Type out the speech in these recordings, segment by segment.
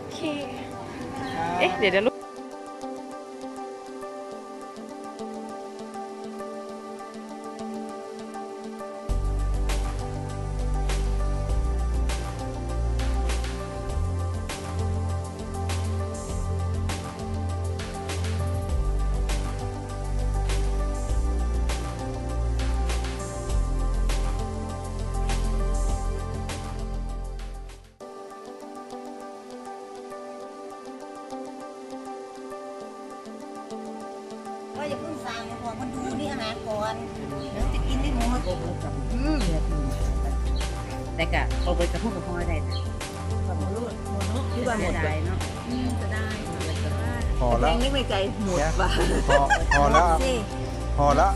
เคเอ๊ะเดี๋ยวลูกว่าอย่าเพิ่งสั่งก่อนมันดูนี่อาหารก่อนเดี๋ยวจะกินไม่หมดแต่กะเอาไปกับพวกกับพ่อได้นะกับโมลูที่ว่าหมดได้เนาะจะได้พอแล้วยังไม่ใจหมดว่ะพอแล้วพอแล้ว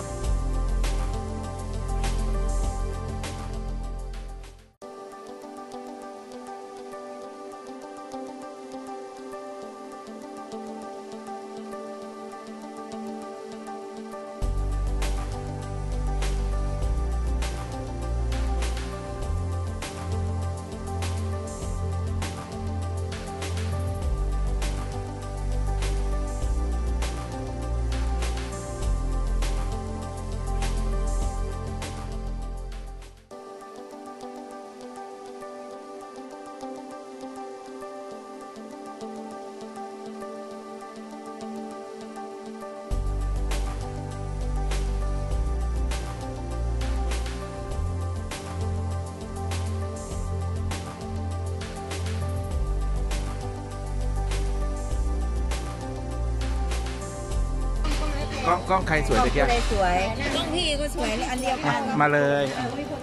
กล้องใครสวยตะเกียบสวยกล้องพี่ก็สวยอันเดียวกันมาเลย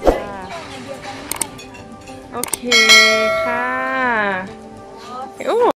โอเคค่ะโอ้